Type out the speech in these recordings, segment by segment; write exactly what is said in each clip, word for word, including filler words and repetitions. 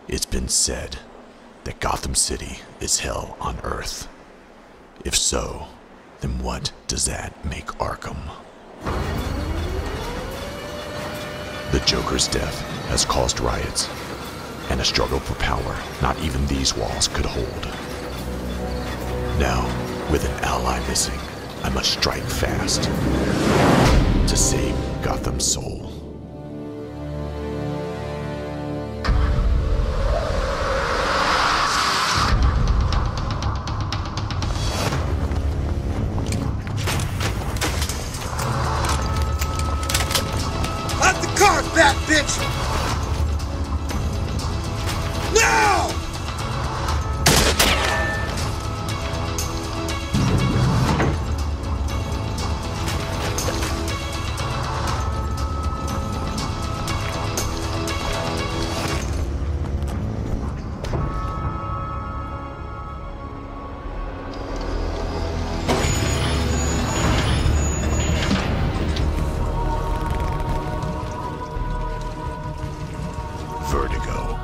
It's been said that Gotham City is hell on Earth. If so, then what does that make Arkham? The Joker's death has caused riots and a struggle for power not even these walls could hold. Now, with an ally missing, I must strike fast to save Gotham's soul. Out the car, bat bitch! Now! Vertigo.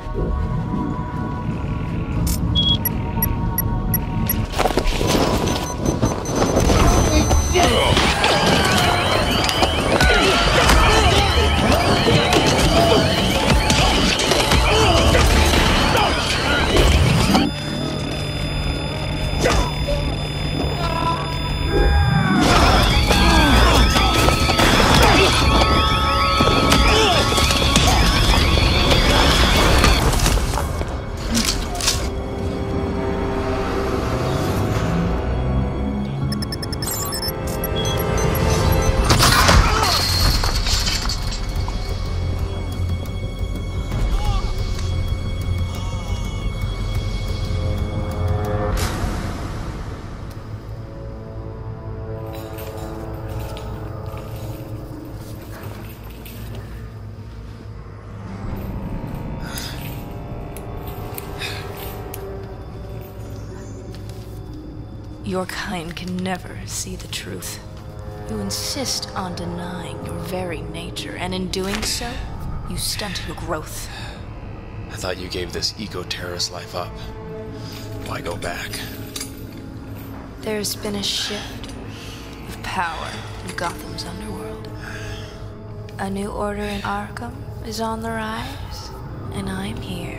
Your kind can never see the truth. You insist on denying your very nature, and in doing so, you stunt your growth. I thought you gave this eco-terrorist life up. Why go back? There's been a shift of power in Gotham's underworld. A new order in Arkham is on the rise, and I'm here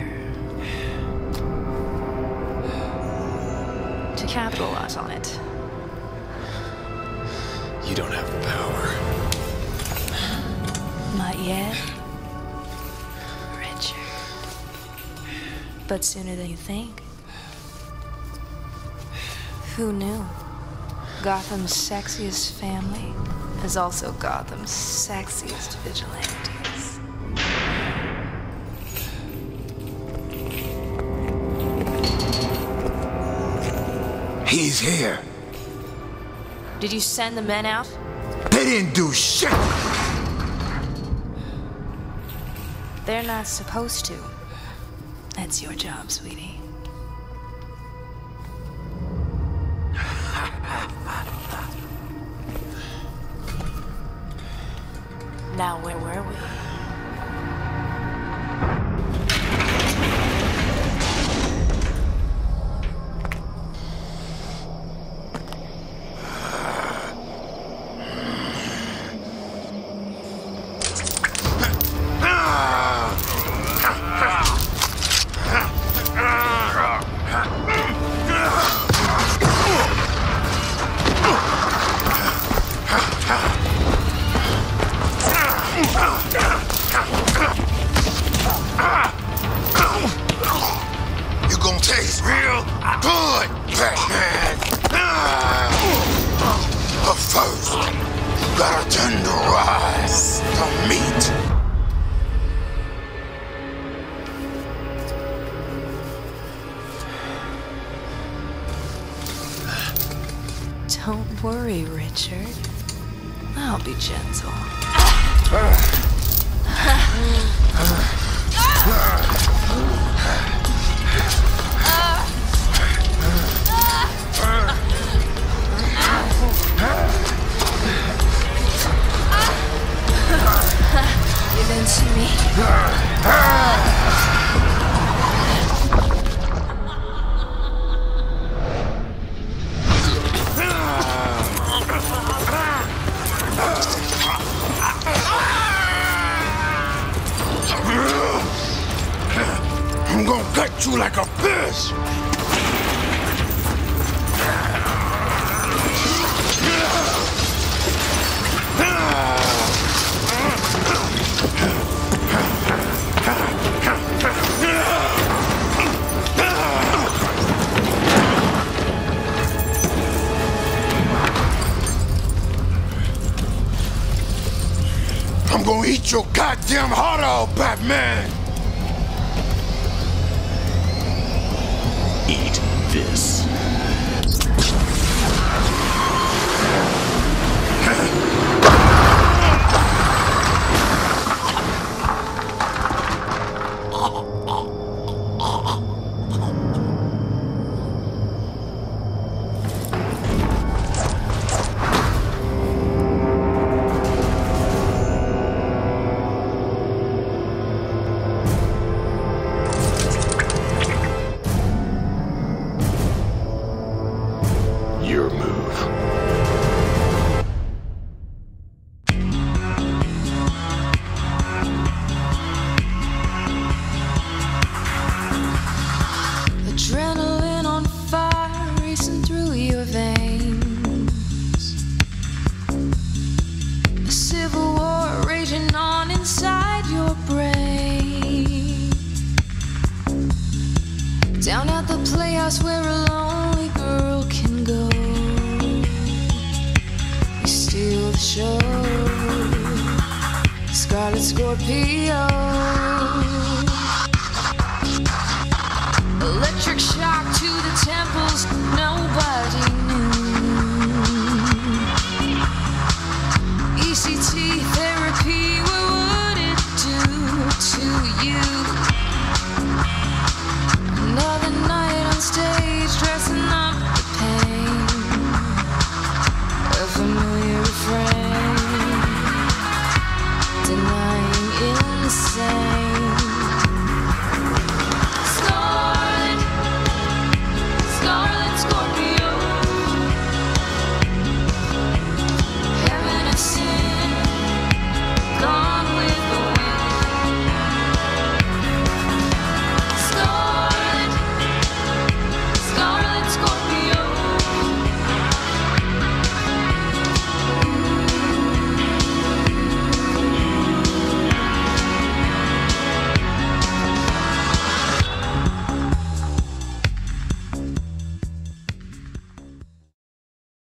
to capitalize on it. You don't have the power. Not yet, Richard. But sooner than you think. Who knew? Gotham's sexiest family is also Gotham's sexiest vigilantes. He's here. Did you send the men out? They didn't do shit! They're not supposed to. That's your job, sweetie. Now, where were we? You gonna taste real good, Batman! But first, you gotta tenderize the meat. Don't worry, Richard. I'll be gentle. You didn't see me? treat you like a fish! I'm gonna eat your goddamn heart out, Batman! Eat this. Your move. Adrenaline on fire racing through your veins. A civil war raging on inside your brain. Down at the playhouse where a lonely girl can go. You steal the show. Scarlet Scorpio. Electric shock to the temples.